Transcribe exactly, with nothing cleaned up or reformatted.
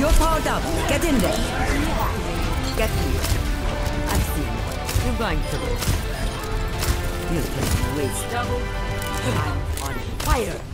You're powered up. Get in there. Get here. I've seen you. You're going to lose. You can waste double. I'm on fire.